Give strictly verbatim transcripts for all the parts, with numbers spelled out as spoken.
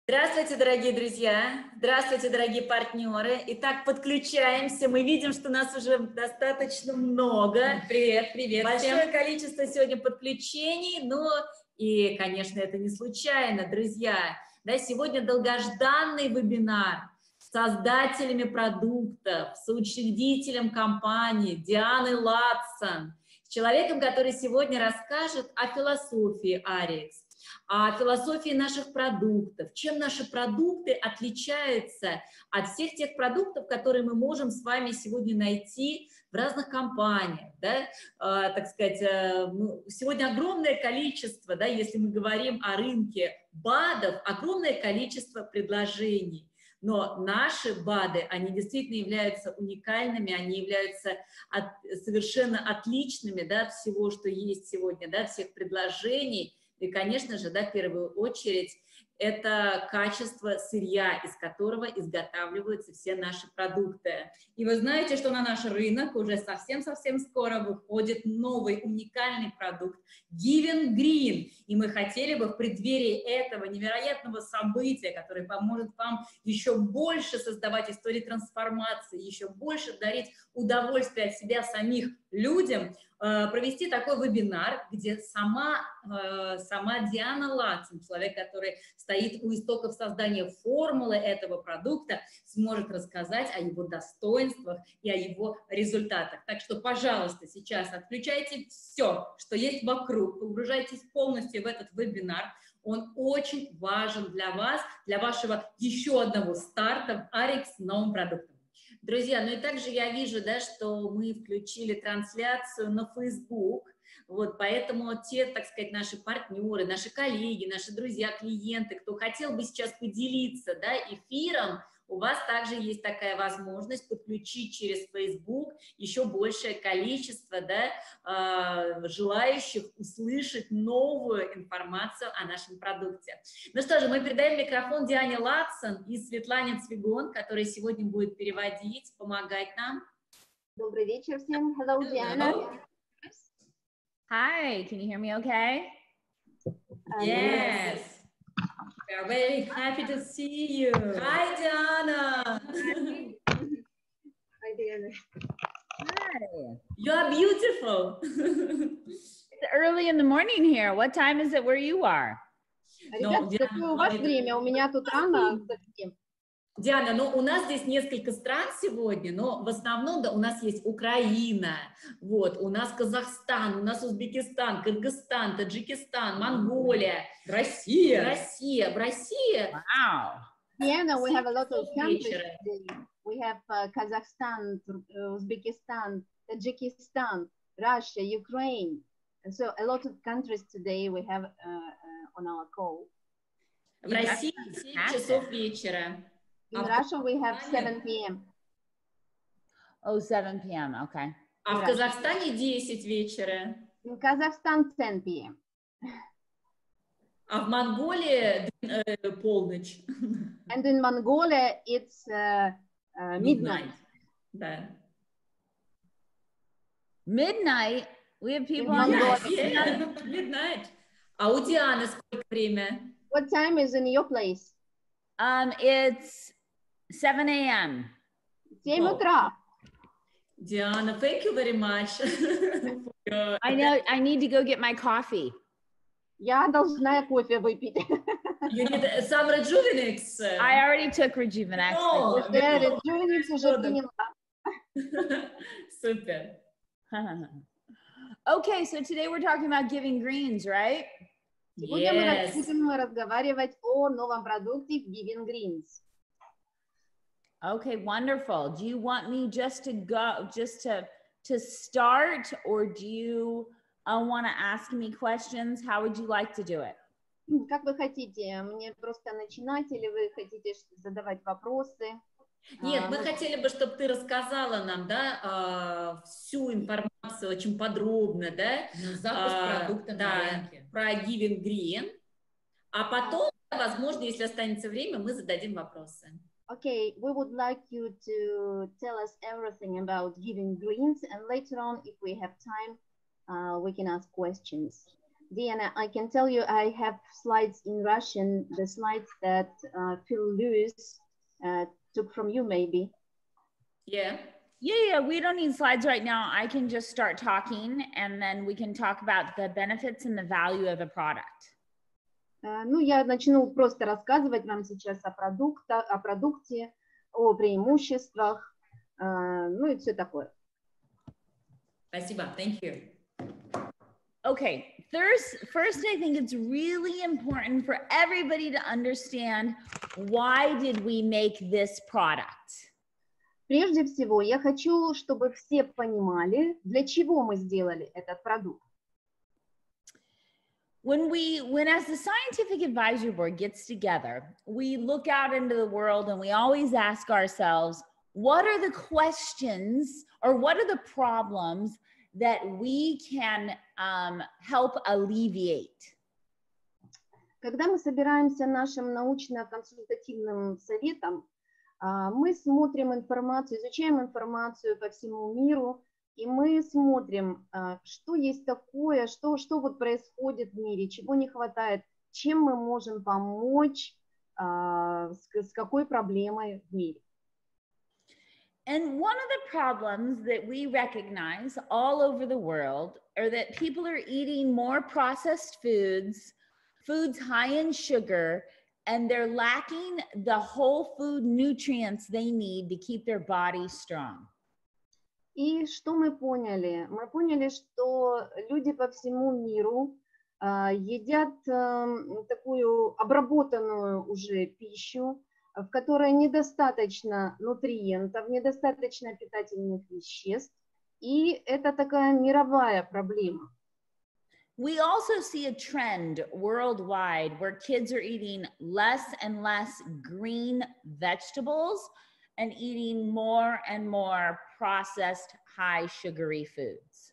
Здравствуйте, дорогие друзья! Здравствуйте, дорогие партнеры! Итак, подключаемся. Мы видим, что нас уже достаточно много. Привет, привет Большое всем. количество сегодня подключений. Ну и, конечно, это не случайно, друзья. Да, сегодня долгожданный вебинар с создателями продуктов, соучредителем компании Дианой Ладсон, с человеком, который сегодня расскажет о философии Арикс, о философии наших продуктов, чем наши продукты отличаются от всех тех продуктов, которые мы можем с вами сегодня найти в разных компаниях, да, э, так сказать, э, сегодня огромное количество, да, если мы говорим о рынке БАДов, огромное количество предложений. Но наши БАДы, они действительно являются уникальными, они являются от, совершенно отличными, да, от всего, что есть сегодня, да, всех предложений. И, конечно же, да, в первую очередь, это качество сырья, из которого изготавливаются все наши продукты. И вы знаете, что на наш рынок уже совсем-совсем скоро выходит новый уникальный продукт Giving Green. И мы хотели бы в преддверии этого невероятного события, которое поможет вам еще больше создавать истории трансформации, еще больше дарить удовольствие от себя самих людям, провести такой вебинар, где сама, сама Диана Ладсон, человек, который стоит у истоков создания формулы этого продукта, сможет рассказать о его достоинствах и о его результатах. Так что, пожалуйста, сейчас отключайте все, что есть вокруг, погружайтесь полностью в этот вебинар. Он очень важен для вас, для вашего еще одного старта в Арикс с новым продуктом. Друзья, ну и также я вижу, да, что мы включили трансляцию на Facebook, вот, поэтому те, так сказать, наши партнеры, наши коллеги, наши друзья, клиенты, кто хотел бы сейчас поделиться, да, эфиром, у вас также есть такая возможность подключить через Facebook еще большее количество, да, э, желающих услышать новую информацию о нашем продукте. Ну что же, мы передаем микрофон Диане Ладсон и Светлане Цвигун, которая сегодня будет переводить, помогать нам. Добрый вечер всем. Hello, Diana. Hi, can you hear me okay? Yes. We are very happy to see you. Hi, Diana. Hi, Diana. Hi. You are beautiful. It's early in the morning here. What time is it where you are? Ребят, Диана, какое у вас время? У меня тут рано. Диана, ну у нас здесь несколько стран сегодня, но в основном да, у нас есть Украина, вот, у нас Казахстан, у нас Узбекистан, Кыргызстан, Таджикистан, Монголия, Россия. Россия. В России... Wow. Diana, we have a lot of countries today. We have uh, Kazakhstan, Uzbekistan, Tajikistan, Russia, Ukraine. And so a lot of countries today we have uh, uh, on our call. В России семь часов вечера. In Russia we have seven p m Oh, seven p m Okay. А в Казахстане десять вечера. In Kazakhstan ten p m А в Монголии э, полночь. And in Mongolia it's uh, uh, midnight. Да. Midnight? We have people In on Mongolia. Yeah, yeah, midnight. А у Дианы сколько время? What time is in your place? Um, it's seven a m семь Wow. утра. Диана, thank you very much. I know I need to go get my coffee. Я должна кофе выпить. You need some Rejuvenex. I already took Rejuvenex. No. Уже Rejuvenex уже приняла. Супер. Okay, so today we're talking about giving greens, right? Сегодня мы Yes. будем разговаривать о новом продукте Giving Greens. Okay, wonderful. Do you want me just to go, just to to start, or do you uh, want to ask me questions? How would you like to do it? Как вы хотите? Мне просто начинать или вы хотите задавать вопросы? Нет, А, мы ну, хотели бы, чтобы ты рассказала нам, да, а, всю информацию очень подробно, да, На запуск а, продукта да, на рынке. про Giving Green, а потом, возможно, если останется время, мы зададим вопросы. Okay, we would like you to tell us everything about Giving Greens, and later on, if we have time, uh, we can ask questions. Diana, I can tell you I have slides in Russian, the slides that uh, Phil Lewis uh, took from you maybe. Yeah. Yeah, yeah, we don't need slides right now. I can just start talking and then we can talk about the benefits and the value of the product. Uh, ну, я начну просто рассказывать вам сейчас о, продукта, о продукте, о преимуществах, uh, ну и все такое. Спасибо. Thank you. Okay, first, first, I think it's really important for everybody to understand why did we make this product? Прежде всего, я хочу, чтобы все понимали, для чего мы сделали этот продукт. When we, when as the Scientific Advisory Board gets together, we look out into the world and we always ask ourselves, what are the questions or what are the problems that we can um, help alleviate? Когда мы собираемся нашим научно-консультативным советом, мы смотрим информацию, изучаем информацию по всему миру, и мы смотрим, что есть такое, что, что вот происходит в мире, чего не хватает, чем мы можем помочь, с, с какой проблемой в мире. And one of the problems that we recognize all over the world are that people are eating more processed foods, foods high in sugar, and they're lacking the whole food nutrients they need to keep their body strong. И что мы поняли? Мы поняли, что люди по всему миру э, едят э, такую обработанную уже пищу, в которой недостаточно нутриентов, недостаточно питательных веществ, и это такая мировая проблема. We also see a trend worldwide where kids are eating less and less green vegetables and eating more and more processed high sugary foods.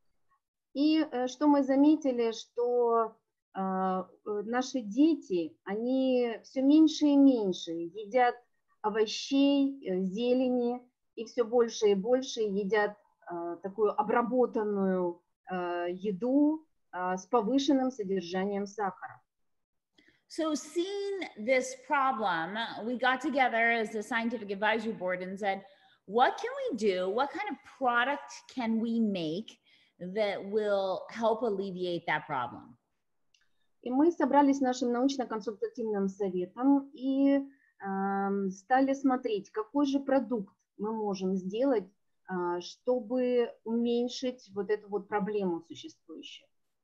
И что мы заметили, что э, наши дети, они все меньше и меньше едят овощей, зелени, и все больше и больше едят э, такую обработанную э, еду, с повышенным содержанием сахара. So seeing this problem, we got together as the Scientific Advisory Board and said, what can we do? What kind of product can we make that will help alleviate that problem? И мы собрались с нашим научно-консультативным советом и э, стали смотреть, какой же продукт мы можем сделать, э, чтобы уменьшить вот эту вот проблему существующую.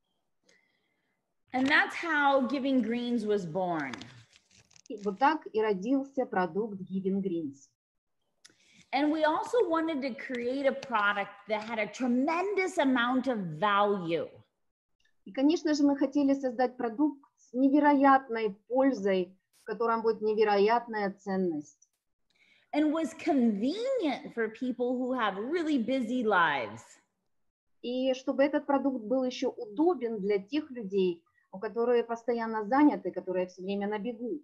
And that's how Giving Greens was born. И вот так и родился продукт Giving Greens. And we also wanted to create a product that had a tremendous amount of value. И, конечно же, мы хотели создать продукт с невероятной пользой, в котором будет невероятная ценность. And was convenient for people who have really busy lives. И чтобы этот продукт был еще удобен для тех людей, которые постоянно заняты, которые все время на бегу.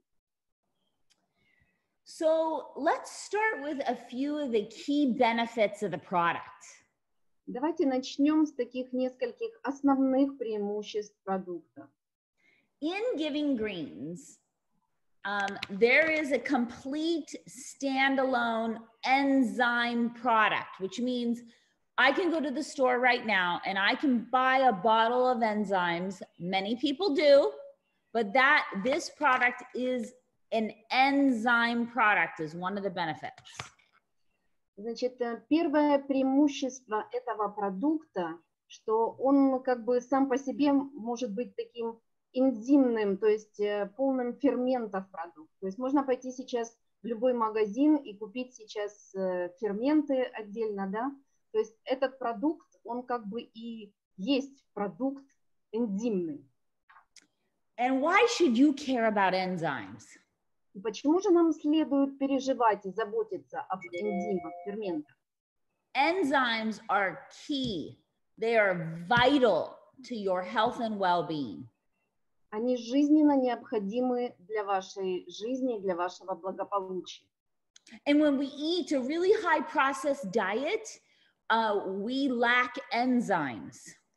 So let's start with a few of the key benefits of the product. Давайте начнем с таких нескольких основных преимуществ продукта. In Giving Greens, um, there is a complete standalone enzyme product, which means I can go to the store right now and I can buy a bottle of enzymes. Many people do, but that this product is an enzyme product, is one of the benefits. Значит, первое преимущество этого продукта, что он как бы сам по себе может быть таким энзимным, то есть полным ферментов продукт. То есть можно пойти сейчас в любой магазин и купить сейчас ферменты отдельно, да? То есть этот продукт, он как бы и есть продукт энзимный. And why should you care about enzymes? И почему же нам следует переживать и заботиться об энзимах, ферментах? Enzymes are key. They are vital to your health and well-being. Они жизненно необходимы для вашей жизни и для вашего благополучия. And when we eat a really high processed diet, Uh, we lack enzymes.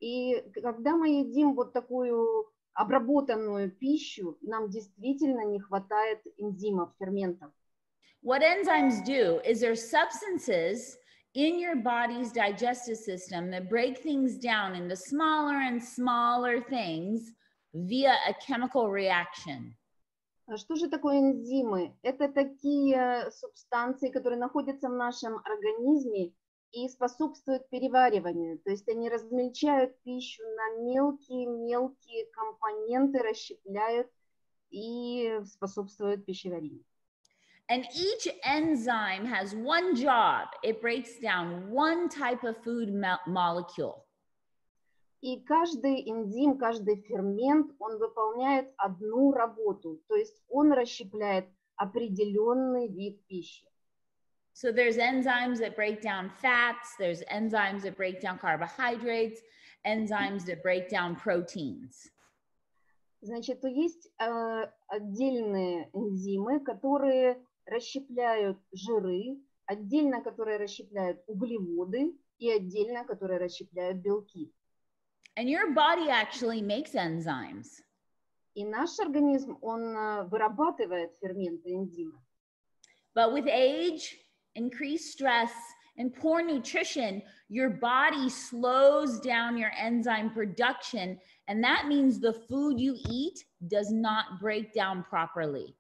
И когда мы едим вот такую обработанную пищу, нам действительно не хватает энзимов, ферментов. What enzymes do is there are substances in your body's digestive system that break things down into smaller and smaller things via a chemical reaction. Что же такое энзимы? Это такие субстанции, которые находятся в нашем организме и способствуют перевариванию. То есть они размельчают пищу на мелкие-мелкие компоненты, расщепляют и способствуют пищеварению. And each enzyme has one job. It breaks down one type of food molecule. И каждый энзим, каждый фермент, он выполняет одну работу, то есть он расщепляет определенный вид пищи. So there's enzymes that break down fats, there's enzymes that break down carbohydrates, enzymes that break down proteins. Значит, есть э, отдельные энзимы, которые расщепляют жиры, отдельно которые расщепляют углеводы и отдельно которые расщепляют белки. And your body actually makes enzymes. И наш организм, он вырабатывает ферменты, энзимы. But with age, increased stress, and poor nutrition, your body slows down your enzyme production, and that means the food you eat does not break down properly.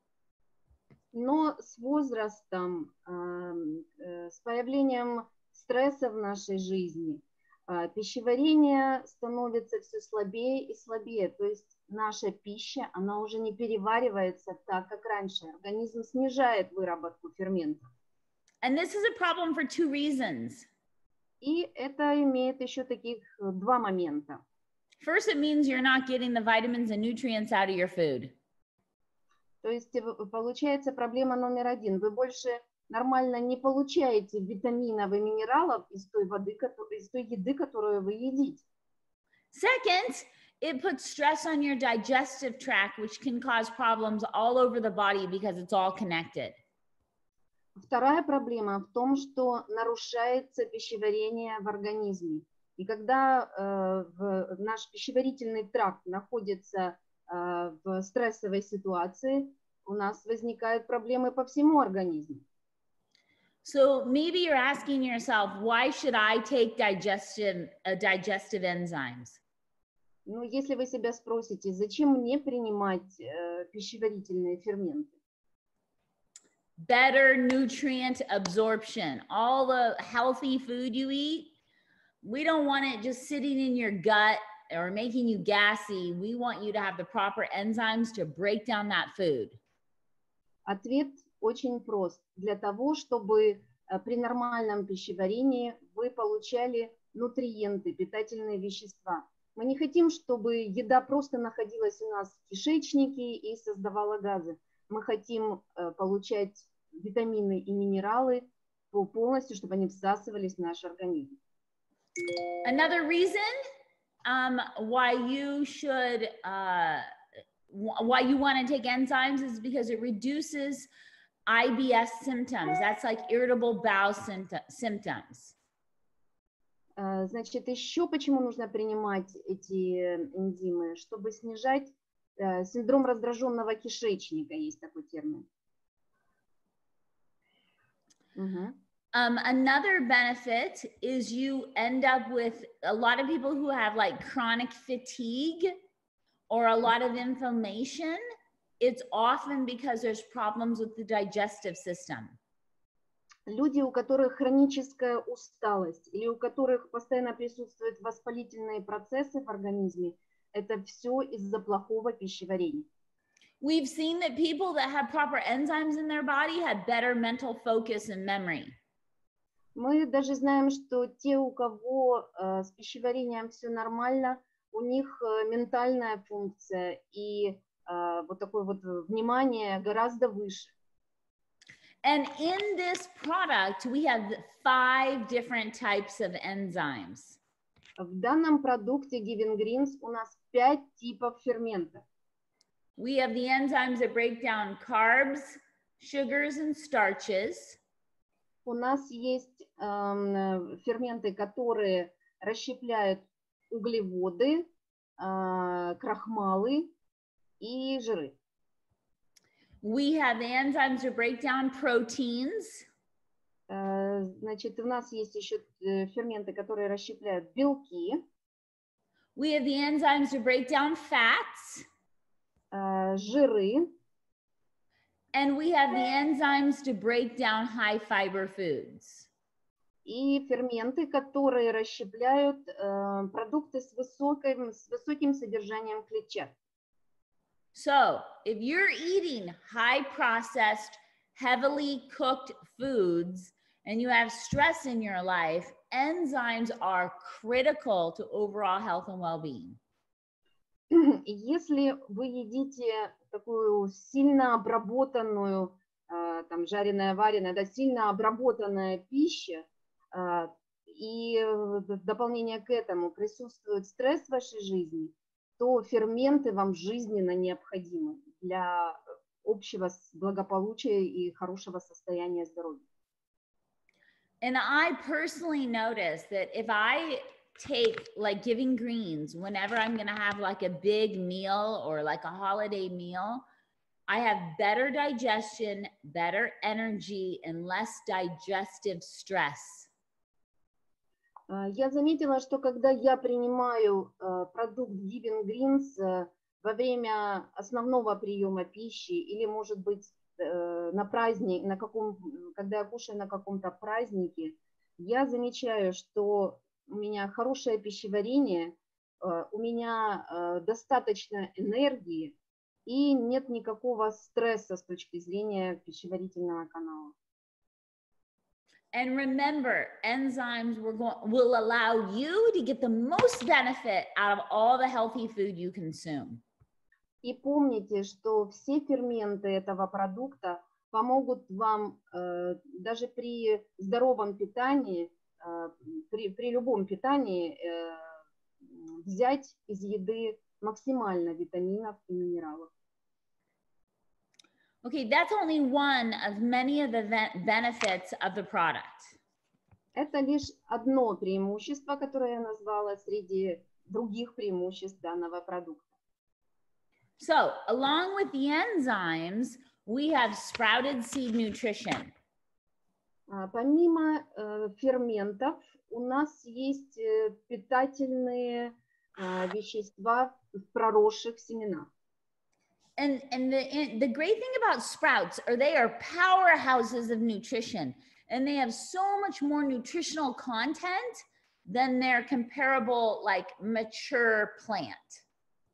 Но с возрастом, э, с появлением стресса в нашей жизни, пищеварение становится все слабее и слабее, то есть наша пища, она уже не переваривается так, как раньше. Организм снижает выработку ферментов. And this is a problem for two reasons. И это имеет еще таких два момента. First, it means you're not getting the vitamins and nutrients out of your food. То есть получается проблема номер один. Вы больше нормально не получаете витаминов и минералов из той воды, из той еды, которую вы едите. Second, it puts stress on your digestive tract, which can cause problems all over the body because it's all connected. Вторая проблема в том, что нарушается пищеварение в организме. И когда э, в, наш пищеварительный тракт находится э, в стрессовой ситуации, у нас возникают проблемы по всему организму. So maybe you're asking yourself, why should I take digestive, uh, digestive enzymes? Ну, если вы себя спросите, зачем мне принимать э, пищеварительные ферменты? Better nutrient absorption. All the healthy food you eat, we don't want it just sitting in your gut or making you gassy. We want you to have the proper enzymes to break down that food. Ответ очень прост. Для того, чтобы при нормальном пищеварении вы получали нутриенты, питательные вещества. Мы не хотим, чтобы еда просто находилась у нас в кишечнике и создавала газы. Мы хотим получать витамины и минералы полностью, чтобы они всасывались в наш организм. Another reason um, why you should, uh, why you want to take enzymes is because it reduces I B S symptoms. That's like irritable bowel symptoms. Значит, еще почему нужно принимать эти энзимы? Чтобы снижать синдром раздраженного кишечника, есть такой термин. Uh-huh. Um, another benefit is you end up with a lot of people who have like chronic fatigue or a lot of inflammation. It's often because there's problems with the digestive system. Люди, у которых хроническая усталость или у которых постоянно присутствуют воспалительные процессы в организме, это все из-за плохого пищеварения. We've seen that people that have proper enzymes in their body have better mental focus and memory. Мы даже знаем, что те, у кого э, с пищеварением все нормально, у них э, ментальная функция и э, вот такое вот внимание гораздо выше. And in this product, we have five different types of enzymes. В данном продукте Giving Greens у нас пять типов ферментов. We have the enzymes that break down carbs, sugars, and starches. У нас есть эм, ферменты, которые расщепляют углеводы, крахмалы и жиры. We have the enzymes to break down proteins. Значит, у нас есть еще ферменты, которые расщепляют белки. We have the enzymes to break down fats. Жиры. And we have the enzymes to break down high fiber foods. И ферменты, которые расщепляют э, продукты с высоким, с высоким содержанием клетчатки. So, if you're eating high processed, heavily cooked foods and you have stress in your life, enzymes are critical to overall health and well-being. Если вы едите такую сильно обработанную, э, там жареная, вареная, да, сильно обработанная пища, э, и в дополнение к этому присутствует стресс в вашей жизни, то ферменты вам жизненно необходимы для общего благополучия и хорошего состояния здоровья. And I personally notice that if I take like Giving Greens whenever I'm going to have like a big meal or like a holiday meal, I have better digestion, better energy, and less digestive stress. Я заметила, что когда я принимаю продукт Giving Greens во время основного приема пищи или, может быть, на праздник, на каком, когда я кушаю на каком-то празднике, я замечаю, что у меня хорошее пищеварение, у меня достаточно энергии и нет никакого стресса с точки зрения пищеварительного канала. And remember, enzymes will, go, will allow you to get the most benefit out of all the healthy food you consume. И помните, что все ферменты этого продукта помогут вам э, даже при здоровом питании, э, при, при любом питании э, взять из еды максимально витаминов и минералов. Okay, that's only one of many of the benefits of the product. Это лишь одно преимущество, которое я назвала среди других преимуществ данного продукта. So, along with the enzymes, we have sprouted seed nutrition. Помимо э, ферментов, у нас есть э, питательные э, вещества в проросших семенах. And, and the, the great thing about sprouts are they are powerhouses of nutrition, and they have so much more nutritional content than their comparable, like, mature plant.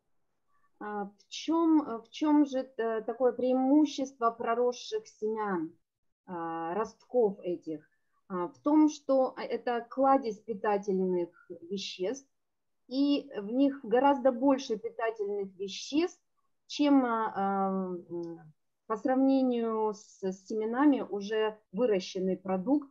В чем, в чем же такое преимущество проросших семян, ростков этих? В том, что это кладезь питательных веществ, и в них гораздо больше питательных веществ, чем по сравнению с семенами уже выращенный продукт,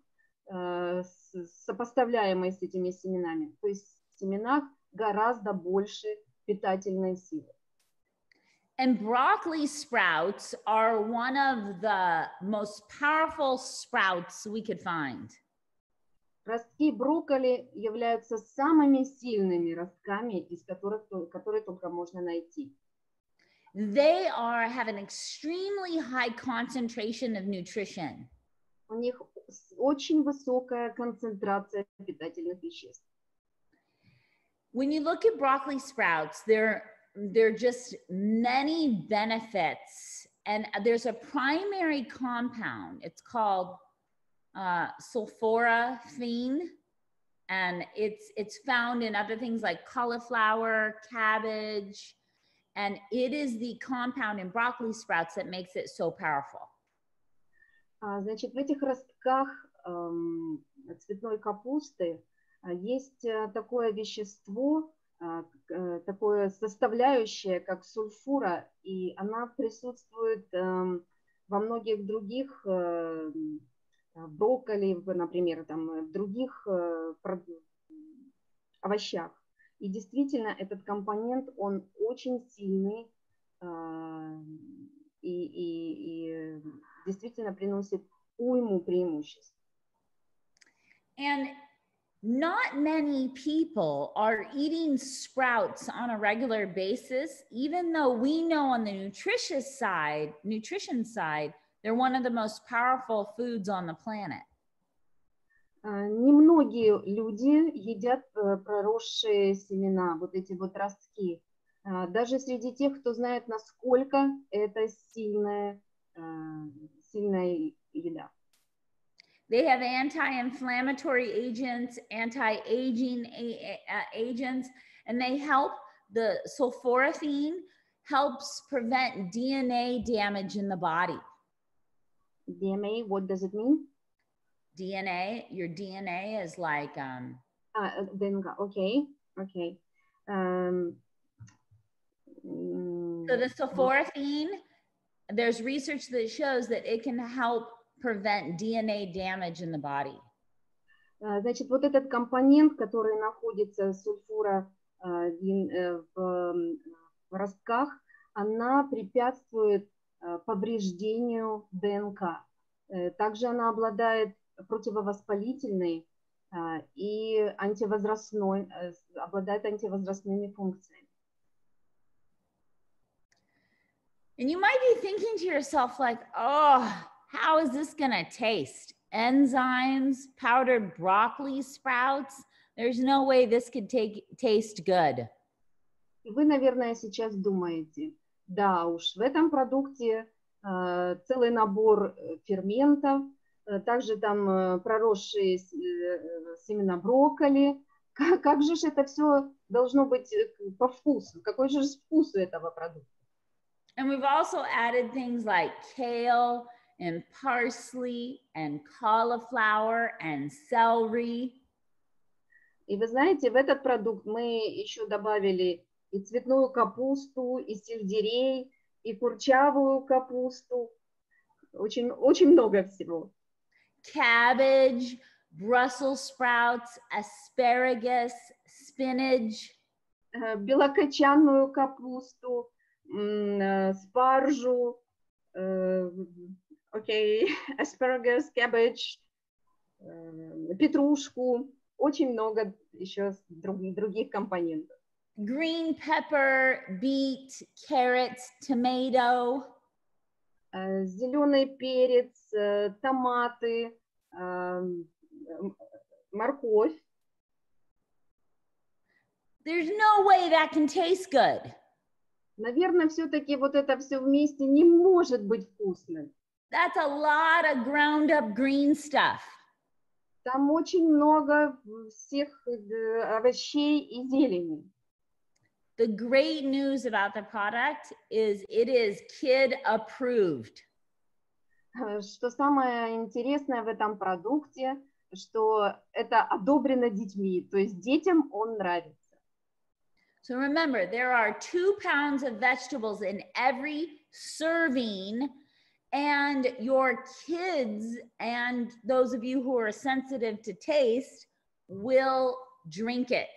сопоставляемый с этими семенами. То есть в семенах гораздо больше питательной силы. And broccoli sprouts are one of the most powerful sprouts we could find. Ростки брокколи являются самыми сильными ростками, из которых, которые только можно найти. They are, have an extremely high concentration of nutrition. У них очень высокая концентрация питательных веществ. When you look at broccoli sprouts, they're there are just many benefits, and there's a primary compound. It's called uh, sulforaphane, and it's it's found in other things like cauliflower, cabbage, and it is the compound in broccoli sprouts that makes it so powerful. Значит, в этих ростках эм, цветной капусты есть такое вещество, такое составляющее, как сульфура, и она присутствует э, во многих других э, брокколи, например, там, в других э, овощах. И действительно, этот компонент, он очень сильный э, и, и, и действительно приносит уйму преимуществ. And not many people are eating sprouts on a regular basis, even though we know on the nutritious side, nutrition side, they're one of the most powerful foods on the planet. Немногие люди едят проросшие семена, вот эти вот ростки. Даже среди тех, кто знает, насколько это сильная, сильная еда. They have anti-inflammatory agents, anti-aging agents, and they help, the sulforaphane helps prevent D N A damage in the body. D N A, what does it mean? D N A, your D N A is like... Um, uh, D N A, okay, okay. Um, so the sulforaphane, there's research that shows that it can help prevent D N A damage in the body. Значит, вот этот компонент, который находится сульфура в ростках, она препятствует повреждению ДНК. Также она обладает противовоспалительной и антивозрастной, обладает антивозрастными функциями. And you might be thinking to yourself like, oh, how is this going to taste? Enzymes, powdered broccoli sprouts. There's no way this could take, taste good. И вы, наверное, сейчас думаете, да уж, в этом продукте э, целый набор ферментов, э, также там э, проросшие э, семена брокколи. Как, как же это все должно быть по вкусу? Какой же вкус у этого продукта? And we've also added things like kale and parsley and cauliflower and celery. И вы знаете, в этот продукт мы еще добавили и цветную капусту, и сельдерей, и курчавую капусту. Очень, очень много всего. Cabbage, Brussels sprouts, asparagus, spinach. Белокочанную капусту, спаржу, окей, okay, asparagus, cabbage, петрушку. Очень много еще других, других компонентов. Green pepper, beet, carrots, tomato. Зеленый перец, томаты, морковь. There's no way that can taste good. Наверное, все-таки вот это все вместе не может быть вкусным. That's a lot of ground up green stuff. Там очень много всех овощей и зелени. The great news about the product is it is kid approved. Что самое интересное в этом продукте, что это одобрено детьми, то есть детям он нравится. So remember, there are two pounds of vegetables in every serving, and your kids and those of you who are sensitive to taste will drink it.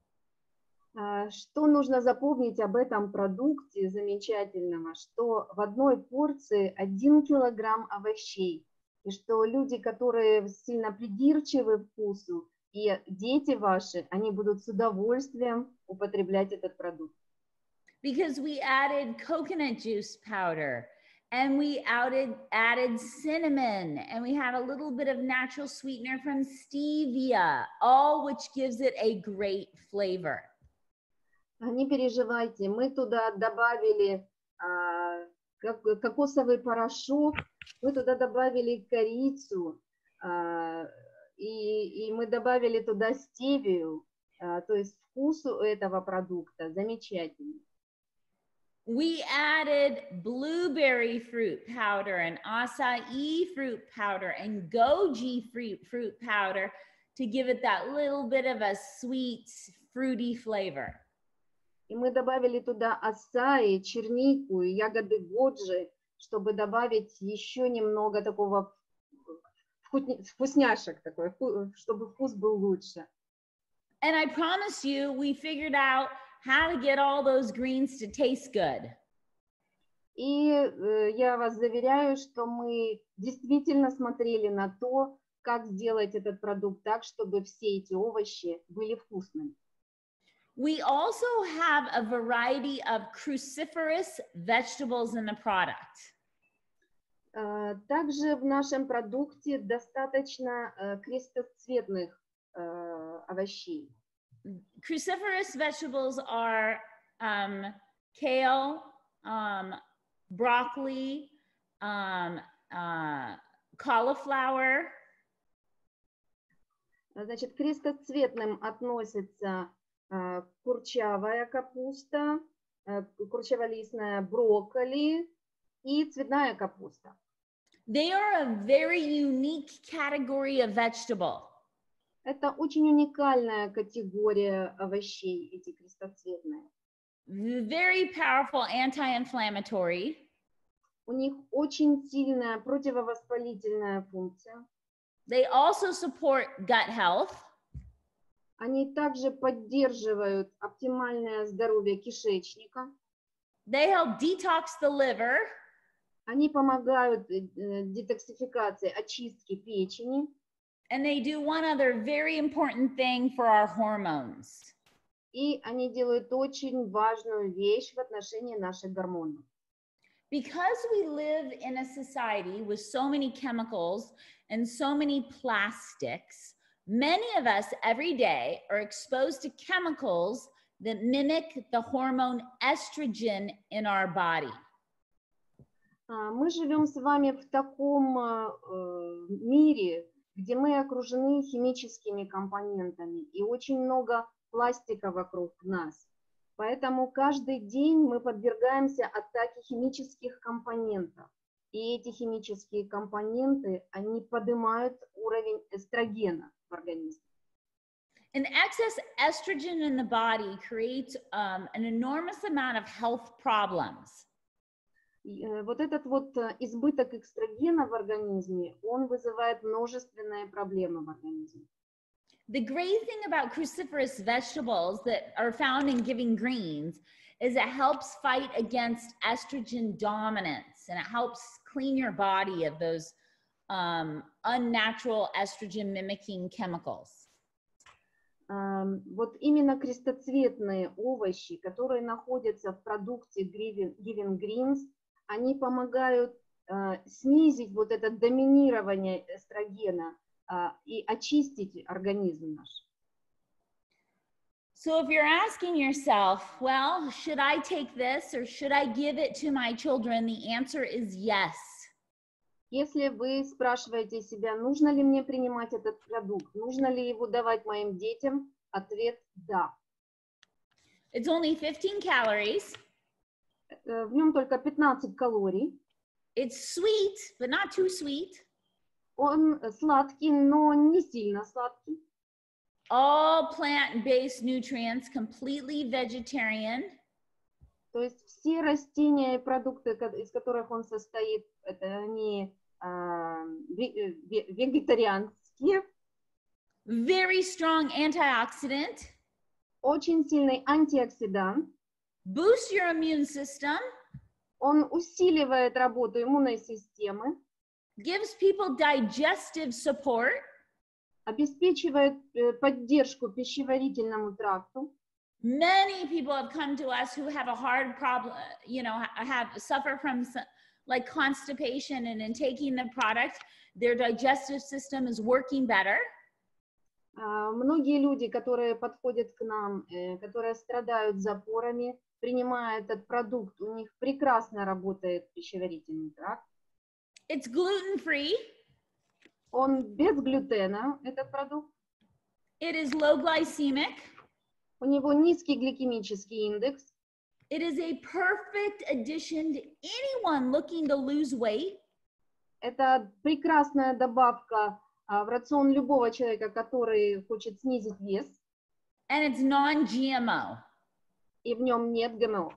Что нужно запомнить об этом продукте замечательного, что в одной порции один килограмм овощей, и что люди, которые сильно придирчивы к вкусу, и дети ваши, они будут с удовольствием употреблять этот продукт. Because we added coconut juice powder, and we added, added cinnamon, and we had a little bit of natural sweetener from stevia, all which gives it a great flavor. Не переживайте, мы туда добавили а, кокосовый порошок, мы туда добавили корицу, а, и, и мы добавили туда стевию, а, то есть вкус у этого продукта замечательный. We added blueberry fruit powder and acai fruit powder and goji fruit, fruit powder to give it that little bit of a sweet, fruity flavor. И мы добавили туда acai, чернику и ягоды годжи, чтобы добавить еще немного такого вкусняшек, такой, чтобы вкус был лучше. And I promise you, we figured out how to get all those greens to taste good. И э, я вас заверяю, что мы действительно смотрели на то, как сделать этот продукт так, чтобы все эти овощи были вкусными. We also have a variety of cruciferous vegetables in the product. Uh, также в нашем продукте достаточно uh, крестоцветных uh, овощей. Cruciferous vegetables are um, kale, um, broccoli, um, uh, cauliflower. Значит, к крестоцветным относятся uh, курчавая капуста, uh, курчаволистная брокколи и цветная капуста. They are a very unique category of vegetable. Это очень уникальная категория овощей, эти крестоцветные. Very powerful anti-inflammatory. У них очень сильная противовоспалительная функция. They also support gut health. Они также поддерживают оптимальное здоровье кишечника. They help detox the liver. Они помогают детоксификации, очистке печени. And they do one other very important thing for our hormones. И они делают очень важную вещь в отношении наших гормонов. Because we live in a society with so many chemicals and so many plastics, many of us every day are exposed to chemicals that mimic the hormone estrogen in our body. Мы живем с вами в таком мире, где мы окружены химическими компонентами и очень много пластика вокруг нас. Поэтому каждый день мы подвергаемся атаке химических компонентов. И эти химические компоненты, они поднимают уровень эстрогена в организме. An excess estrogen in the body creates um, an enormous amount of health problems. Вот этот вот избыток эстрогена в организме, он вызывает множественные проблемы в организме. The great thing about cruciferous vegetables that are found in Giving Greens is it helps fight against estrogen dominance, and it helps clean your body of those um, unnatural estrogen mimicking chemicals. Um, вот именно крестоцветные овощи, которые находятся в продукте Giving Greens, они помогают uh, снизить вот это доминирование эстрогена uh, и очистить организм наш. So if you're asking yourself, well, should I take this or should I give it to my children? The answer is yes. Если вы спрашиваете себя, нужно ли мне принимать этот продукт, нужно ли его давать моим детям, ответ да. It's only fifteen calories. В нем только пятнадцать калорий. It's sweet, but not too sweet. Он сладкий, но не сильно сладкий. All plant-based nutrients, completely vegetarian. То есть все растения и продукты, из которых он состоит, это они а, вегетарианские. Very strong antioxidant. Очень сильный антиоксидант. Boosts your immune system. Он усиливает работу иммунной системы. Gives people digestive support. Обеспечивает поддержку пищеварительному тракту. Many people have come to us who have a hard problem, you know, have suffer from like constipation, and in taking the product, their digestive system is working better. Uh, многие люди, которые подходят к нам, э, которые страдают запорами, принимая этот продукт, у них прекрасно работает пищеварительный тракт. It's gluten-free. Он без глютена, этот продукт. It is low glycemic. У него низкий гликемический индекс. It is a perfect addition to anyone looking to lose weight. Это прекрасная добавка а, в рацион любого человека, который хочет снизить вес. And it's non-G M O. И в нем нет ГМО.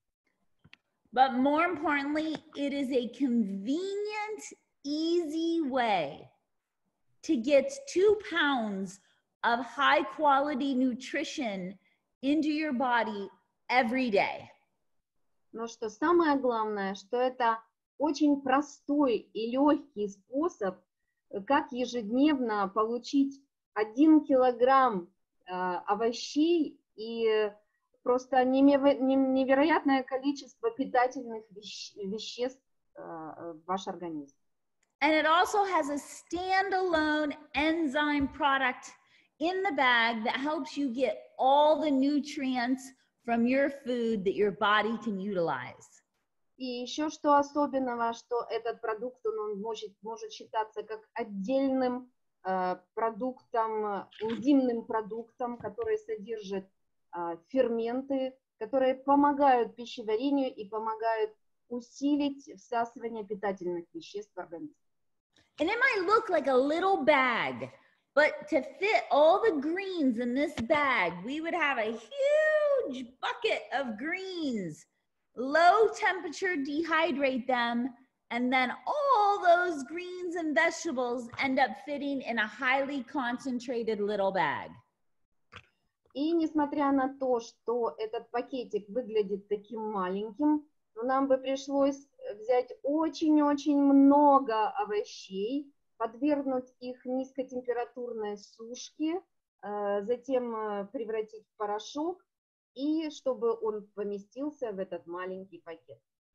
But more importantly, it is a convenient, easy way to get two pounds of high quality nutrition into your body every day. Но что самое главное, что это очень простой и легкий способ как ежедневно получить один килограмм э, овощей и просто невероятное количество питательных вещ веществ э, в ваш организм. And it also has a standalone enzyme product in the bag that helps you get all the nutrients from your food that your body can utilize. И еще что особенного, что этот продукт, он может, может считаться как отдельным э, продуктом, энзимным продуктом, который содержит э, ферменты, которые помогают пищеварению и помогают усилить всасывание питательных веществ в организм. And it might look like a little bag, but to fit all the greens in this bag, we would have a huge bucket of greens, low temperature dehydrate them, and then all those greens and vegetables end up fitting in a highly concentrated little bag. И несмотря на то, что этот пакетик выглядит таким маленьким, но нам бы пришлось взять очень-очень много овощей, подвергнуть их низкотемпературной сушке, затем превратить в порошок, и чтобы он поместился в этот маленький пакет.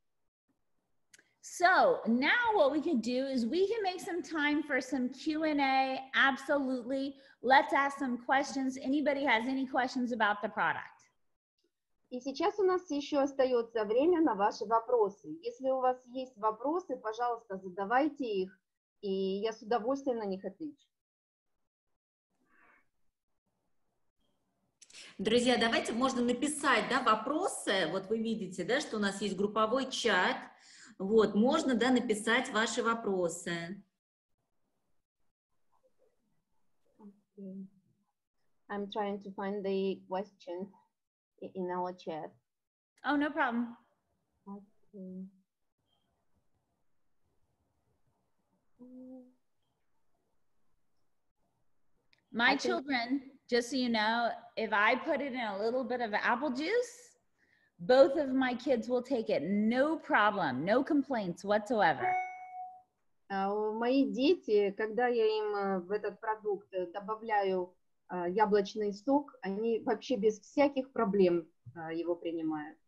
So now what we can do is we can make some time for some Q and A. Absolutely. Let's ask some questions. Anybody has any questions about the product? И сейчас у нас еще остается время на ваши вопросы. Если у вас есть вопросы, пожалуйста, задавайте их, и я с удовольствием на них отвечу. Друзья, давайте можно написать, да, вопросы. Вот вы видите, да, что у нас есть групповой чат. Вот, можно, да, написать ваши вопросы. Okay. I'm trying to find the question in our chat. Oh, no problem. Okay. My I think- children, just so you know, if I put it in a little bit of apple juice, both of my kids will take it, no problem, no complaints whatsoever. Мои дети, когда я им в этот продукт добавляю яблочный сок, они вообще без всяких проблем его принимают.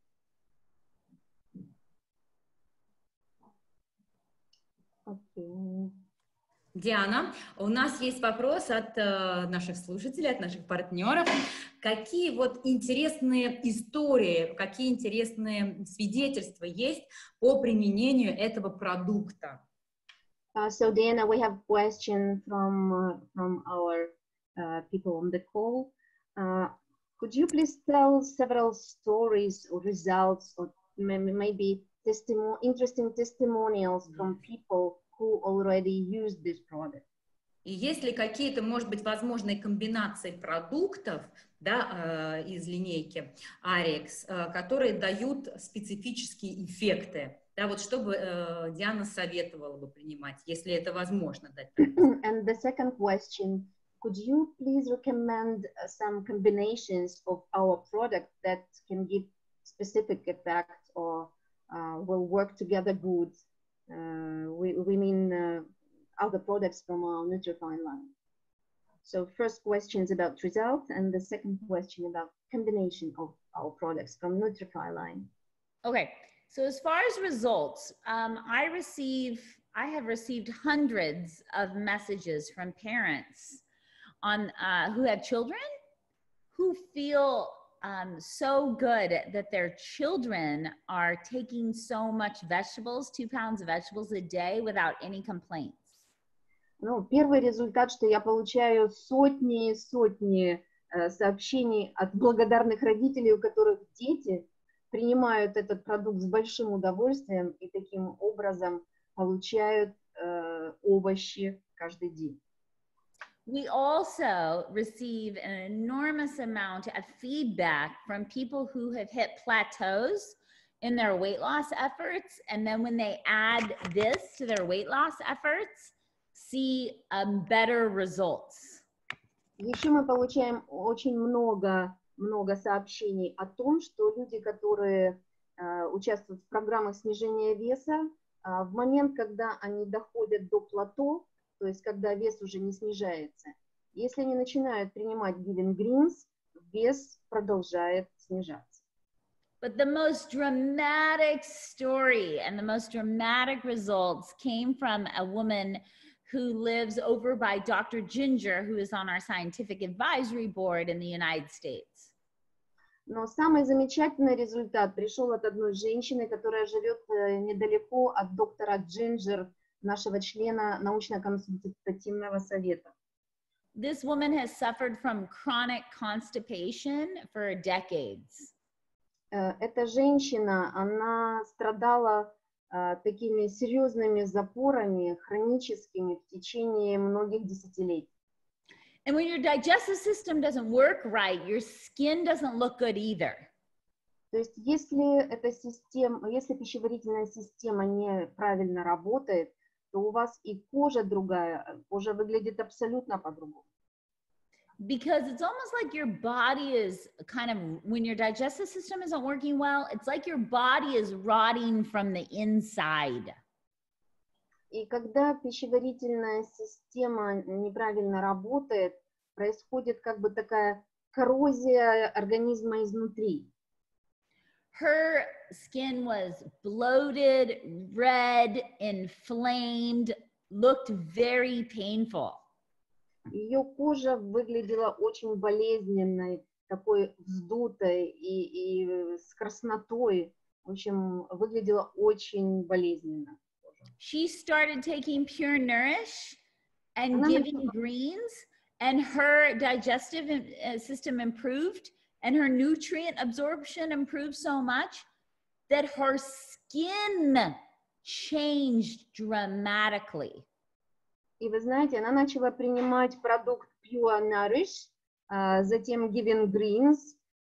Okay. Диана, у нас есть вопрос от э, наших слушателей, от наших партнеров. Какие вот интересные истории, какие интересные свидетельства есть по применению этого продукта? Uh, so Diana, we have a question from uh, from our uh, people on the call. Uh, could you please tell several stories or results, or maybe, maybe testimon interesting testimonials from people who already use this product? И есть ли какие-то, может быть, возможные комбинации продуктов, да, э, из линейки Arix, э, которые дают специфические эффекты? Да, вот что бы э, Диана советовала бы принимать, если это возможно дать? And the second question, could you please recommend uh, some combinations of our product that can give specific effects or uh, will work together good? Uh, we, we mean uh, other products from our Nutrify line. So first question is about results, and the second question about combination of our products from Nutrify line. Okay, so as far as results, um, I receive, I have received hundreds of messages from parents on uh, who have children who feel um, so good that their children are taking so much vegetables, two pounds of vegetables a day without any complaints. Ну, первый результат, что я получаю сотни и сотни э, сообщений от благодарных родителей, у которых дети принимают этот продукт с большим удовольствием и таким образом получают э, овощи каждый день. We also receive an enormous amount of feedback from people who have hit plateaus in their weight loss efforts, and then when they add this to their weight loss efforts, see um, better results. Еще мы получаем очень много, много сообщений о том, что люди, которые э, участвуют в программах снижения веса, э, в момент, когда они доходят до плато, то есть когда вес уже не снижается. Если они начинают принимать Giving Greens, вес продолжает снижаться. But the most dramatic story and the most dramatic results came from a woman who lives over by Doctor Ginger, who is on our scientific advisory board in the United States. Но самый замечательный результат пришел от одной женщины, которая живет недалеко от доктора Джинджер, нашего члена научно-консультативного совета. This woman has suffered from chronic constipation for decades. Эта женщина, она страдала uh, такими серьезными запорами, хроническими в течение многих десятилетий. And when your digestive system doesn't work right, your skin doesn't look good either. То есть, если эта система, если пищеварительная система неправильно работает, то у вас и кожа другая, кожа выглядит абсолютно по-другому. Because it's almost like your body is kind of, when your digestive system isn't working well, it's like your body is rotting from the inside. И когда пищеварительная система неправильно работает, происходит как бы такая коррозия организма изнутри. Her skin was bloated, red, inflamed, looked very painful. Ее кожа выглядела очень болезненной, такой вздутой и, и с краснотой. В общем, выглядела очень болезненно. She started taking Pure Nourish and Giving Greens, and her digestive system improved, and her nutrient absorption improved so much that her skin changed dramatically. И вы знаете, она начала принимать продукт Pure Nourish, затем Giving Greens,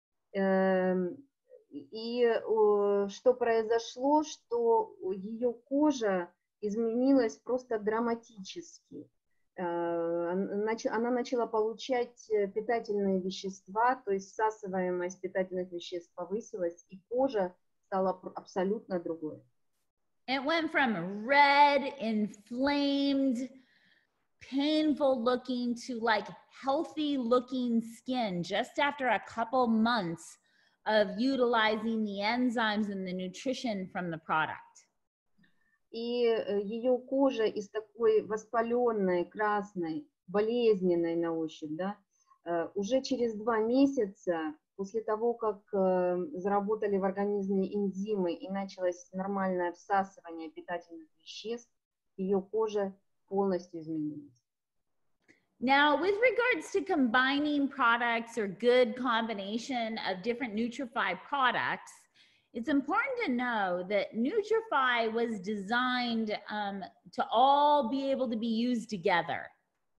и что произошло, что ее кожа изменилась просто драматически. Она начала получать питательные вещества, то есть всасываемость питательных веществ повысилась, и кожа стала абсолютно другой. It went from red, inflamed, painful looking to like healthy looking skin just after a couple months of utilizing the enzymes and the nutrition from the product. И ее кожа из такой воспаленной, красной, болезненной на ощупь, да, уже через два месяца после того, как заработали в организме энзимы и началось нормальное всасывание питательных веществ, ее кожа полностью изменилась. Now, with regards to combining products or good combination of different Nutrify products, it's important to know that Nutrify was designed um, to all be able to be used together.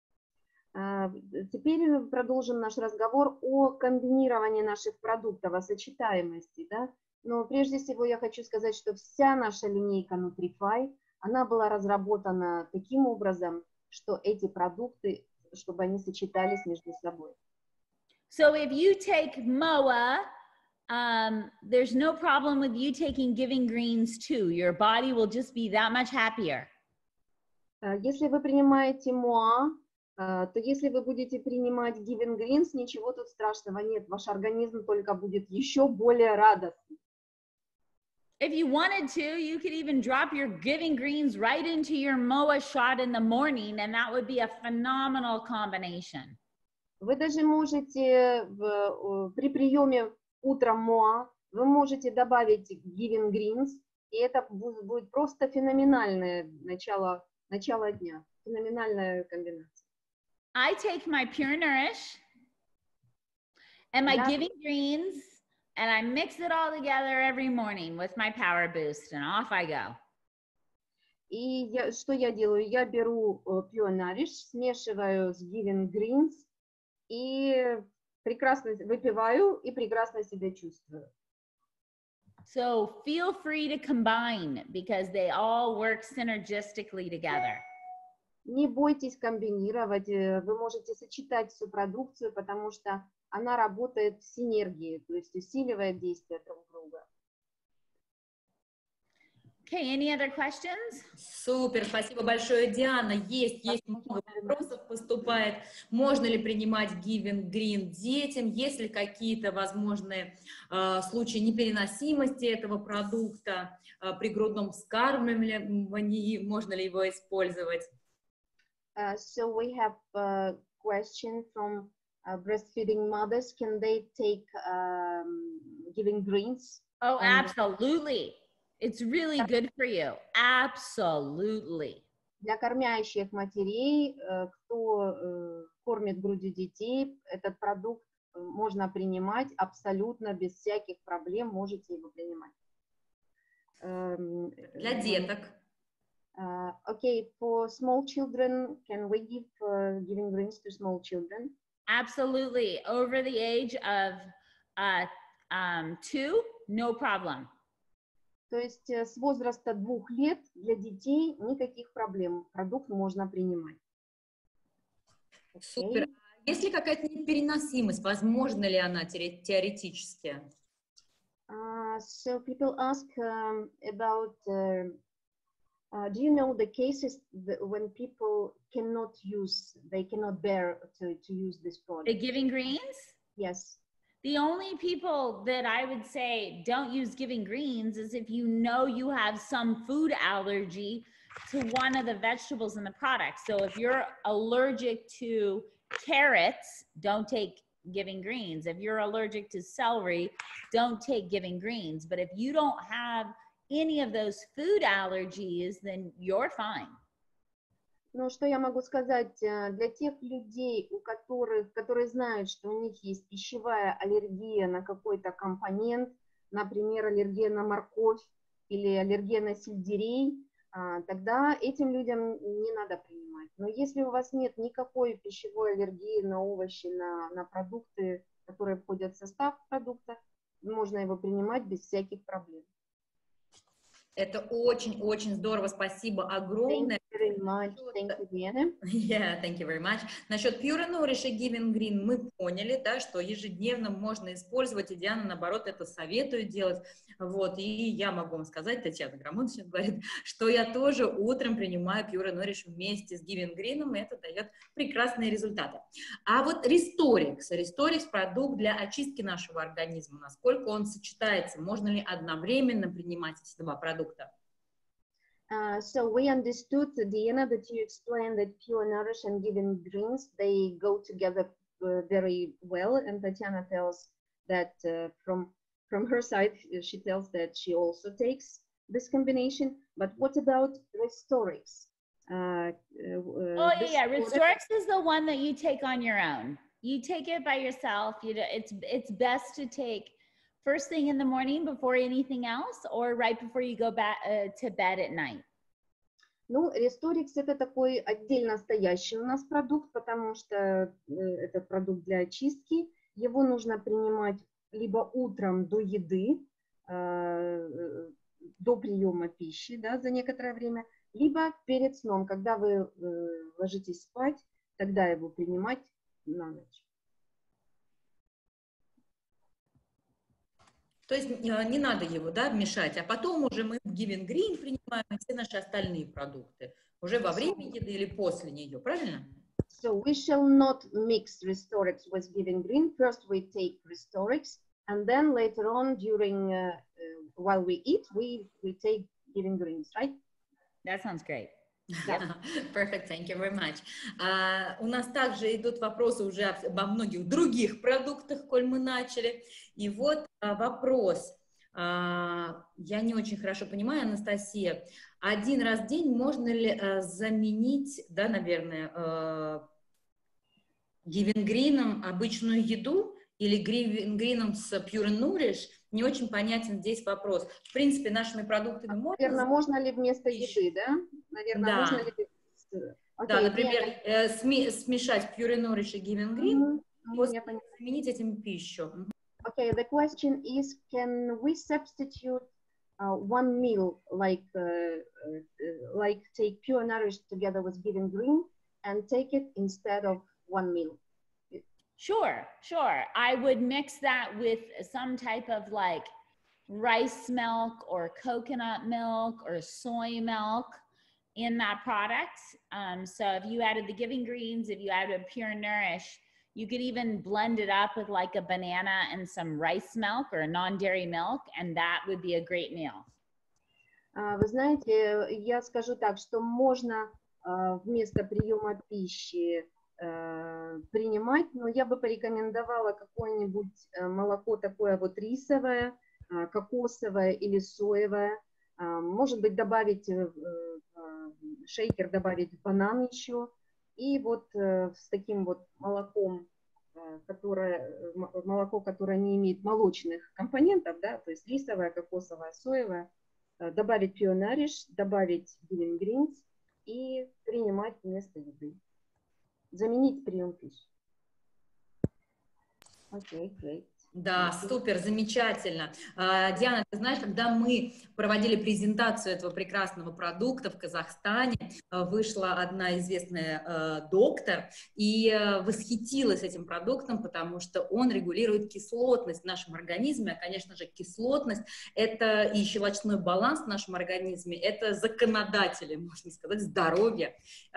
Uh, теперь мы продолжим наш разговор о комбинировании наших продуктов, о сочетаемости, да? Но прежде всего я хочу сказать, что вся наша линейка Nutrify, она была разработана таким образом, что эти продукты, чтобы они сочетались между собой. So if you take M O A, um, there's no problem with you taking Giving Greens too. Your body will just be that much happier. Uh, если вы принимаете эм о а, uh, то если вы будете принимать Giving Greens, ничего тут страшного нет. Ваш организм только будет еще более радостным. If you wanted to, you could even drop your Giving Greens right into your M O A shot in the morning, and that would be a phenomenal combination. Вы даже можете в, при приеме утром эм о а, вы можете добавить Giving Greens, и это будет просто феноменальное начало, начало дня, феноменальная комбинация. I take my Pure Nourish and my Yeah. Giving Greens, and I mix it all together every morning with my Power Boost, and off I go. И я, что я делаю? Я беру Pure Nourish, смешиваю с Giving Greens и прекрасно выпиваю и прекрасно себя чувствую. So feel free to combine because they all work synergistically together. Не бойтесь комбинировать, вы можете сочетать всю продукцию, потому что она работает в синергии, то есть усиливает действие друг друга. Okay, any other questions? Супер, спасибо большое, Диана. Есть, есть много вопросов поступает. Можно ли принимать Giving Green детям? Есть ли какие-то возможные э, случаи непереносимости этого продукта э, при грудном вскармливании? Можно ли его использовать? Uh, so we have a question from uh, breastfeeding mothers. Can they take um, Giving Greens? Oh, And absolutely. It's really good for you. Absolutely. для кормящих матерей, кто кормит грудью детей, этот продукт можно принимать абсолютно без всяких проблем, можете его принимать. Для деток. Uh, okay, for small children, can we give uh, Giving Greens to small children? Absolutely. Over the age of uh, um, two, no problem. То есть с возраста двух лет для детей никаких проблем. Продукт можно принимать. Okay. Супер. Есть ли какая-то непереносимость? Возможно ли она теоретически? Uh, so people ask um, about, uh, uh, do you know the cases that when people cannot use, they cannot bear to, to use this product? The Giving Greens? Yes. The only people that I would say don't use Giving Greens is if you know you have some food allergy to one of the vegetables in the product. So if you're allergic to carrots, don't take Giving Greens. If you're allergic to celery, don't take Giving Greens. But if you don't have any of those food allergies, then you're fine. Ну, что я могу сказать для тех людей, у которых, которые знают, что у них есть пищевая аллергия на какой-то компонент, например, аллергия на морковь или аллергия на сельдерей, тогда этим людям не надо принимать. Но если у вас нет никакой пищевой аллергии на овощи, на, на продукты, которые входят в состав продукта, можно его принимать без всяких проблем. Это очень-очень здорово, спасибо огромное. Thank you very much. Thank you, Diana. Yeah, thank you very much. Насчет Pure Nourish и Giving Green мы поняли, да, что ежедневно можно использовать, и Диана, наоборот, это советует делать. Вот, и я могу вам сказать, Татьяна Грамонтовна говорит, что я тоже утром принимаю Pure Nourish вместе с Giving Green, и это дает прекрасные результаты. А вот Restorix, Restorix продукт для очистки нашего организма, насколько он сочетается, можно ли одновременно принимать эти два продукта? Uh, so we understood, Diana, that you explained that Pure Nourish and Giving Greens, they go together uh, very well, and Tatiana tells that uh, from from her side, she tells that she also takes this combination. But what about Restorix? Uh, uh, oh yeah, yeah. Restorix is the one that you take on your own. You take it by yourself. You know, it's it's best to take first thing in the morning before anything else, or right before you go back uh, to bed at night? Ну, Restorix это такой отдельно стоящий у нас продукт, потому что это продукт для очистки. Его нужно принимать либо утром до еды, э, до приема пищи, да, за некоторое время, либо перед сном, когда вы э, ложитесь спать, тогда его принимать на ночь. То есть не надо его, да, мешать, а потом уже мы в Giving Green принимаем все наши остальные продукты, уже во время еды или после нее, правильно? So we shall not mix Restorix with Giving Green. First we take Restorix, and then later on during, uh, uh, while we eat, we, we take Giving Greens, right? That sounds great. Yeah. Perfect, thank you very much. Uh, у нас также идут вопросы уже обо многих других продуктах, коль мы начали. И вот uh, вопрос, uh, я не очень хорошо понимаю, Анастасия, один раз в день можно ли uh, заменить, да, наверное, uh, Giving Green обычную еду или Giving Green с Pure Nourish? Не очень понятен здесь вопрос. В принципе, нашими продуктами можно... Наверное, можно ли вместо еды, да? Наверное, да. можно ли... Okay, да, например, э, сме смешать Pure Nourish и Giving Green, mm-hmm. после заменить этим пищу. Okay, the question is, can we substitute uh, one meal, like, uh, uh, like take Pure Nourish together with Giving Green and take it instead of one meal? Sure, sure. I would mix that with some type of like rice milk or coconut milk or soy milk in that product. Um, so if you added the Giving Greens, if you added Pure Nourish, you could even blend it up with like a banana and some rice milk or non-dairy milk, and that would be a great meal. Вы знаете, я скажу так, что можно вместо приема пищи принимать, но я бы порекомендовала какое-нибудь молоко такое вот рисовое, кокосовое или соевое. Может быть, добавить шейкер, добавить банан еще. И вот с таким вот молоком, которое, молоко, которое не имеет молочных компонентов, да, то есть рисовое, кокосовое, соевое, добавить Pure Nourish, добавить Giving Greens и принимать вместо еды. Заменить прием пищи. Окей, okay, great. Да, супер, замечательно. Диана, ты знаешь, когда мы проводили презентацию этого прекрасного продукта в Казахстане, вышла одна известная доктор и восхитилась этим продуктом, потому что он регулирует кислотность в нашем организме. А, конечно же, кислотность – это и щелочной баланс в нашем организме, это законодатели, можно сказать, здоровья.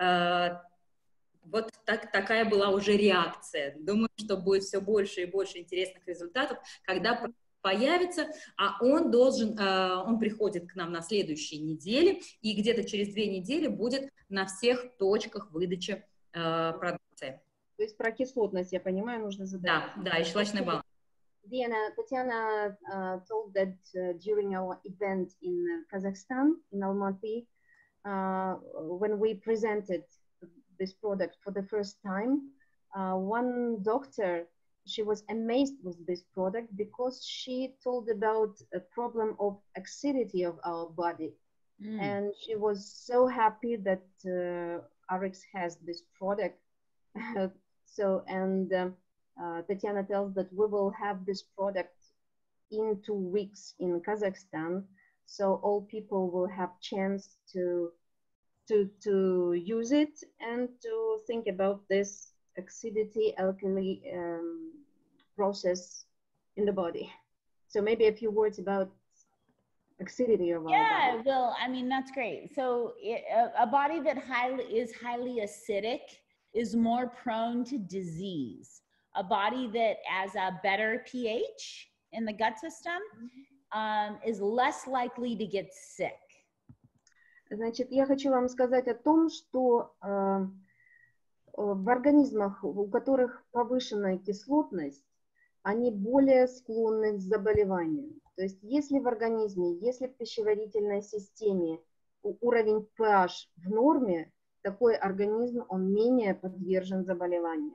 Вот так, такая была уже реакция. Думаю, что будет все больше и больше интересных результатов, когда появится, а он должен, он приходит к нам на следующей неделе, и где-то через две недели будет на всех точках выдачи продукции. То есть про кислотность, я понимаю, нужно задать. Да, да, и щелочной баланс. Diana, Tatiana uh, told that uh, during our event in Kazakhstan, in Almaty, uh, when we presented this product for the first time, uh, one doctor, she was amazed with this product because she told about a problem of acidity of our body. Mm. And she was so happy that uh, R X has this product. So, and um, uh, Tatiana tells that we will have this product in two weeks in Kazakhstan. So all people will have chance to To, to use it and to think about this acidity alkali um, process in the body. So maybe a few words about acidity of our yeah, body. well, I mean, that's great. So it, a, a body that highly is highly acidic is more prone to disease. A body that has a better pH in the gut system um, is less likely to get sick. Значит, я хочу вам сказать о том, что э, в организмах, у которых повышенная кислотность, они более склонны к заболеваниям. То есть, если в организме, если в пищеварительной системе уровень pH в норме, такой организм, он менее подвержен заболеваниям.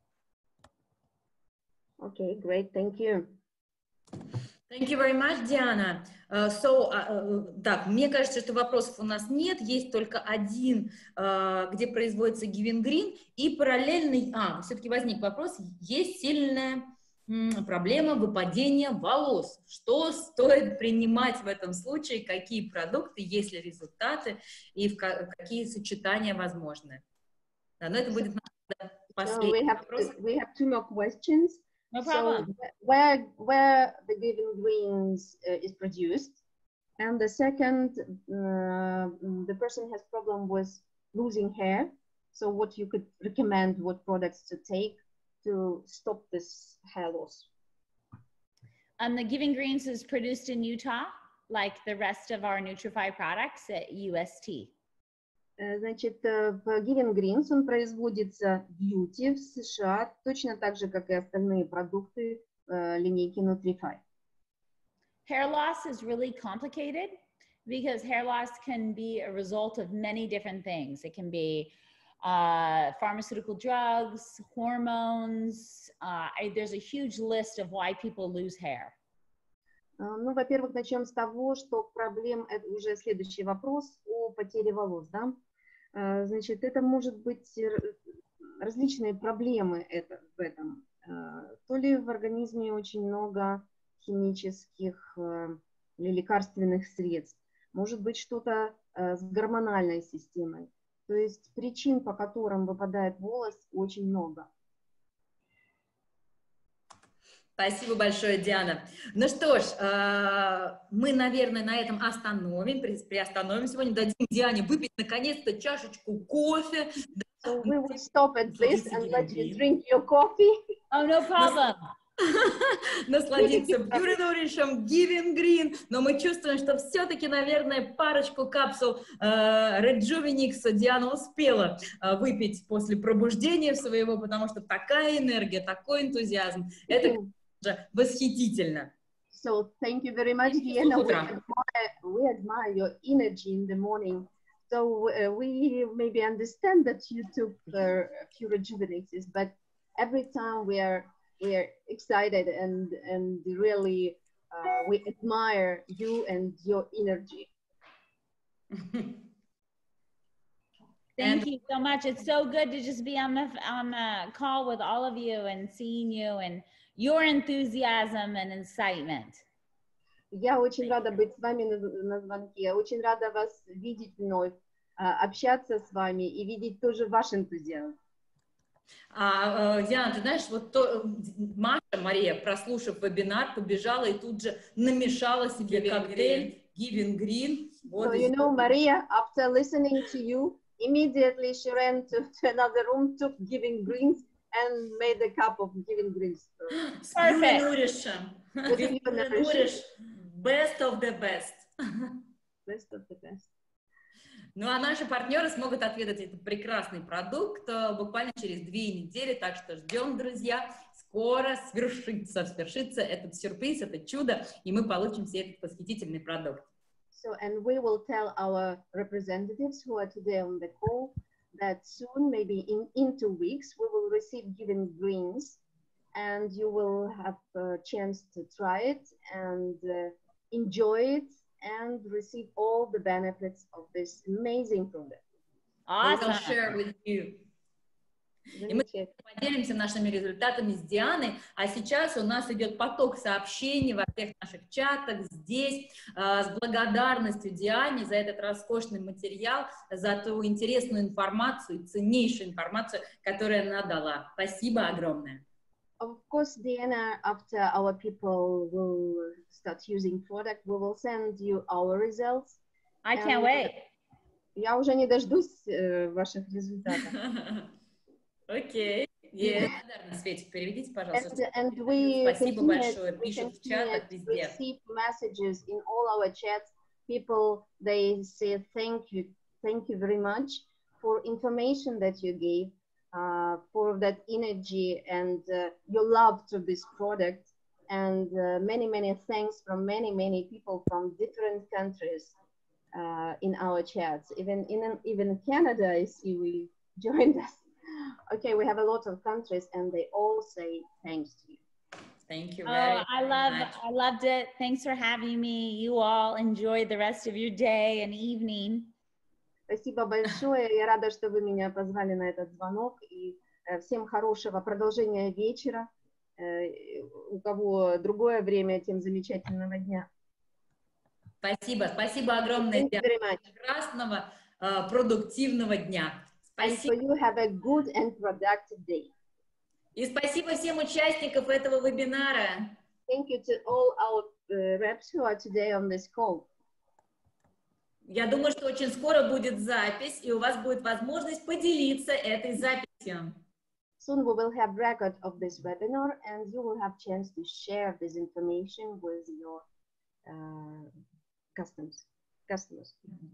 Okay, great, thank you. Thank you very much, Diana. Uh, so, uh, так, мне кажется, что вопросов у нас нет, есть только один, uh, где производится Giving Green, и параллельный, а, все-таки возник вопрос, есть сильная м, проблема выпадения волос. Что стоит принимать в этом случае, какие продукты, есть ли результаты, и в ка- какие сочетания возможны? Да, но это будет последний so we have, вопрос. we have two more questions. No problem. So where, where the Giving Greens uh, is produced, and the second, uh, the person has problem with losing hair. So what you could recommend, what products to take to stop this hair loss? Um, the Giving Greens is produced in Utah, like the rest of our Nutrify products at U S T. Значит, в Giving Greens он производится в Юте, в США, точно так же, как и остальные продукты линейки Nutrify. Hair loss is really complicated because hair loss can be a result of many different things. It can be uh, pharmaceutical drugs, hormones. Uh, I, there's a huge list of why people lose hair. Ну, во-первых, начнем с того, что проблем, это уже следующий вопрос о потере волос, да? Значит, это может быть различные проблемы это, в этом. То ли в организме очень много химических или лекарственных средств, может быть что-то с гормональной системой. То есть причин, по которым выпадает волос, очень много. Спасибо большое, Диана. Ну что ж, мы, наверное, на этом остановим, приостановим сегодня, дадим Диане выпить наконец-то чашечку кофе. So we will stop at this and let you drink your coffee. Oh, no problem. Насладиться beautiful Giving Green, но мы чувствуем, что все-таки, наверное, парочку капсул э, Rejuvenix Диана успела э, выпить после пробуждения своего, потому что такая энергия, такой энтузиазм, это восхитительно. So thank you very much, Diana. We admire, we admire your energy in the morning. So uh, we maybe understand that you took uh, a few Rejuvenixes, but every time we are we are excited and and really uh, we admire you and your energy. Thank you so much. It's so good to just be on the on the call with all of you and seeing you and your enthusiasm and excitement. Я очень рада быть с вами на, на звонке. Я очень рада вас видеть вновь, общаться с вами и видеть тоже ваш энтузиазм. А, Диана, ты знаешь, вот то, Маша, Мария, прослушав вебинар, побежала и тут же намешала себе Giving коктейль Giving Green. So you know, Maria, after listening to you, immediately she ran to, to another room, took Giving Greens and made a cup of Giving Greens. Perfect. Best of the best. Best of the best. Ну а наши партнеры смогут отведать этот прекрасный продукт буквально через две недели, так что ждем, друзья, скоро свершится, свершится этот сюрприз, это чудо, и мы получим все этот восхитительный продукт. So, and we will tell our representatives who are today on the call that soon, maybe in, in two weeks, we will receive Giving Greens, and you will have a chance to try it and uh, enjoy it and receive all the benefits of this amazing product. Awesome. We'll share with you. И мы поделимся нашими результатами с Дианой, а сейчас у нас идет поток сообщений во всех наших чатах здесь, э, с благодарностью Диане за этот роскошный материал, за ту интересную информацию, ценнейшую информацию, которую она дала. Спасибо огромное. Of course, Diana, after our people will start using product, we will send you our results. I can't wait. Я уже не дождусь э, ваших результатов. Окей. Okay. Yeah. Светик, переведите, пожалуйста. And, and we Спасибо большое. Пишут в чатах везде. Receive messages in all our chats. People, they say thank you, thank you very much for information that you gave, uh, for that energy and uh, your love to this product. And uh, many, many thanks from many, many people from different countries uh, in our chats. Even in even Canada, I see we joined us. Okay, we have a lot of countries, and they all say thanks to you. Thank you very oh, I love, much. I loved it. Thanks for having me. You all enjoy the rest of your day and evening. Спасибо большое. Я рада, что вы меня позвали на этот звонок. И всем хорошего продолжения вечера. У кого другое время, тем замечательного дня. Спасибо, спасибо огромное. Прекрасного, продуктивного дня. Спасибо. And so you have a good and productive day. И спасибо всем участникам этого вебинара. Thank you to all our uh, reps who are today on this call. Я думаю, что очень скоро будет запись, и у вас будет возможность поделиться этой записью. Soon we will have record of this webinar, and you will have chance to share this information with your uh, customers. Customers.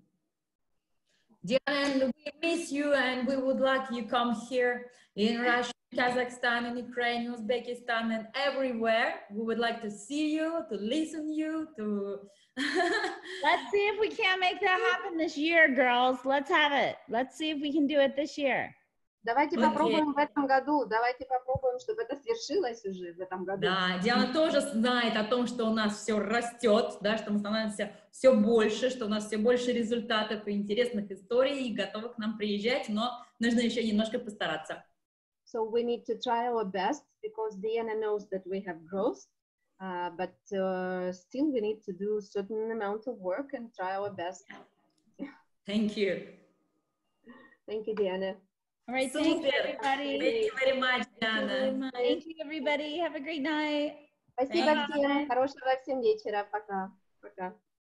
Diana, we miss you, and we would like you come here in Russia, Kazakhstan, in Ukraine, Uzbekistan, and everywhere. We would like to see you, to listen you, to. Let's see if we can't make that happen this year, girls. Let's have it. Let's see if we can do it this year. Давайте okay. попробуем в этом году. Давайте попробуем, чтобы это свершилось уже в этом году. Да, Диана тоже знает о том, что у нас все растет, да, что мы становимся все больше, что у нас все больше результатов и интересных историй, и готовы к нам приезжать, но нужно еще немножко постараться. So we need to try our best, because Diana knows that we have growth, uh, but uh, still we need to do a certain amount of work and try our best. Thank you. Thank you, Diana. All right, thank you, everybody. Thank you very much, Diana. Thank you, everybody. Have a great night. Спасибо всем. Хорошего всем вечера. Пока. Пока.